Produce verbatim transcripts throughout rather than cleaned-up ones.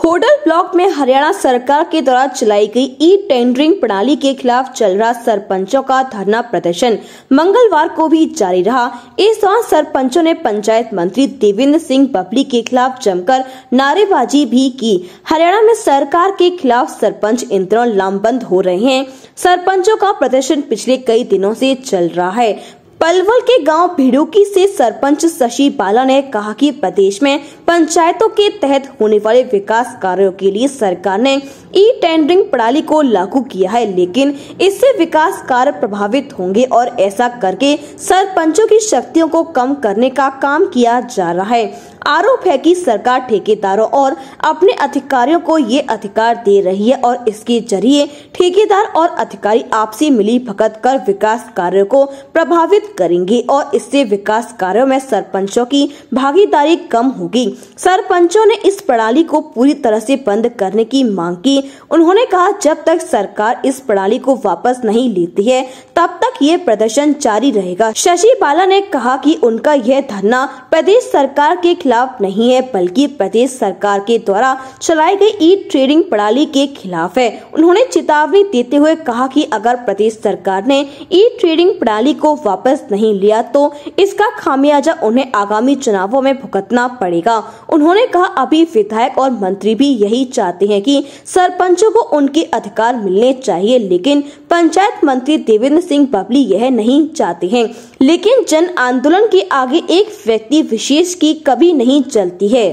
Hodal block में हरियाणा सरकार के द्वारा चलाई गई ई टेंडरिंग प्रणाली के खिलाफ चल रहा सरपंचों का धरना प्रदर्शन मंगलवार को भी जारी रहा। इस दौरान सरपंचों ने पंचायत मंत्री देवेंद्र सिंह बबली के खिलाफ जमकर नारेबाजी भी की। हरियाणा में सरकार के खिलाफ सरपंच इन दिनों लामबंद हो रहे हैं। सरपंचों का प्रदर्शन पिछले कई दिनों से चल रहा है। पलवल के गांव भिड़ुकी से सरपंच शशि बाला ने कहा कि प्रदेश में पंचायतों के तहत होने वाले विकास कार्यों के लिए सरकार ने ई टेंडरिंग प्रणाली को लागू किया है, लेकिन इससे विकास कार्य प्रभावित होंगे और ऐसा करके सरपंचों की शक्तियों को कम करने का काम किया जा रहा है। आरोप है कि सरकार ठेकेदारों और अपने अधिकारियों को ये अधिकार दे रही है और इसके जरिए ठेकेदार और अधिकारी आपसी मिली भगत कर विकास कार्यों को प्रभावित करेंगे और इससे विकास कार्यों में सरपंचों की भागीदारी कम होगी। सरपंचों ने इस प्रणाली को पूरी तरह से बंद करने की मांग की। उन्होंने कहा, जब तक सरकार इस प्रणाली को वापस नहीं लेती है तब तक ये प्रदर्शन जारी रहेगा। शशि बाला ने कहा कि उनका यह धरना प्रदेश सरकार के खिलाफ नहीं है, बल्कि प्रदेश सरकार के द्वारा चलाई गई ई ट्रेडिंग प्रणाली के खिलाफ है। उन्होंने चेतावनी देते हुए कहा कि अगर प्रदेश सरकार ने ई ट्रेडिंग प्रणाली को वापस नहीं लिया तो इसका खामियाजा उन्हें आगामी चुनावों में भुगतना पड़ेगा। उन्होंने कहा, अभी विधायक और मंत्री भी यही चाहते हैं कि सरपंचों को उनके अधिकार मिलने चाहिए, लेकिन पंचायत मंत्री देवेंद्र सिंह बबली यह नहीं चाहते हैं। लेकिन जन आंदोलन के आगे एक व्यक्ति विशेष की कभी नहीं चलती है।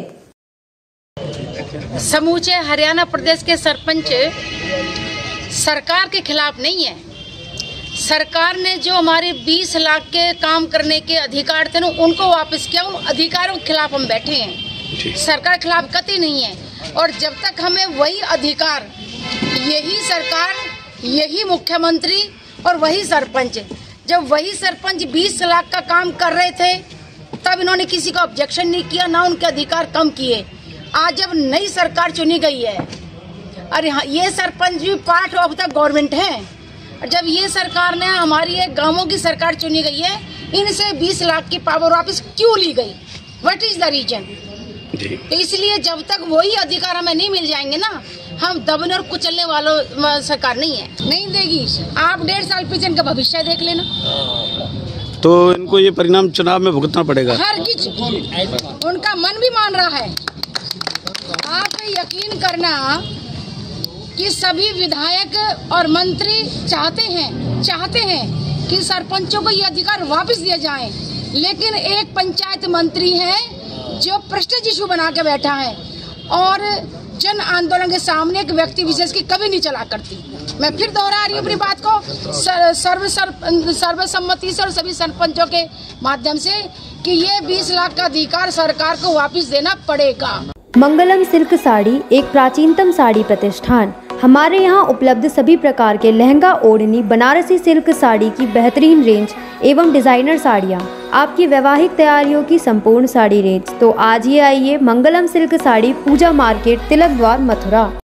समूचे हरियाणा प्रदेश के सरपंच सरकार के खिलाफ नहीं है। सरकार ने जो हमारे बीस लाख के काम करने के अधिकार थे ना, उनको वापस किया। उन अधिकारों के खिलाफ हम बैठे हैं, सरकार के खिलाफ कतई नहीं है। और जब तक हमें वही अधिकार, यही सरकार, यही मुख्यमंत्री और वही सरपंच, जब वही सरपंच बीस लाख का काम कर रहे थे तब इन्होंने किसी को ऑब्जेक्शन नहीं किया, ना उनके अधिकार कम किए। आज जब नई सरकार चुनी गई है, अरे हाँ, ये सरपंच भी पार्ट ऑफ द गवर्नमेंट है। जब ये सरकार ने हमारी एक गांवों की सरकार चुनी गई है, इनसे बीस लाख की पावर वापस क्यों ली गई? What is the reason? तो इसलिए जब तक वही अधिकार हमें नहीं मिल जाएंगे ना, हम दबने और कुचलने वालों सरकार नहीं है, नहीं देगी। आप डेढ़ साल पीछे इनका भविष्य देख लेना। तो इनको ये परिणाम चुनाव में भुगतना पड़ेगा। हर किसी उनका मन भी मान रहा है। आप यकीन करना कि सभी विधायक और मंत्री चाहते हैं चाहते हैं कि सरपंचों को ये अधिकार वापस दिया जाए, लेकिन एक पंचायत मंत्री है जो प्रेस्टीज इशू बना के बैठा है और जन आंदोलन के सामने एक व्यक्ति विशेष की कभी नहीं चला करती। मैं फिर दोहरा रही हूँ अपनी बात को सर, सर्व सर, सर्वसम्मति से और सभी सरपंचों के माध्यम से कि ये बीस लाख का अधिकार सरकार को वापस देना पड़ेगा। मंगलम सिल्क साड़ी एक प्राचीनतम साड़ी प्रतिष्ठान। हमारे यहाँ उपलब्ध सभी प्रकार के लहंगा, ओढ़नी, बनारसी सिल्क साड़ी की बेहतरीन रेंज एवं डिजाइनर साड़ियाँ, आपकी वैवाहिक तैयारियों की संपूर्ण साड़ी रेंज। तो आज ही आइए मंगलम सिल्क साड़ी, पूजा मार्केट, तिलक द्वार, मथुरा।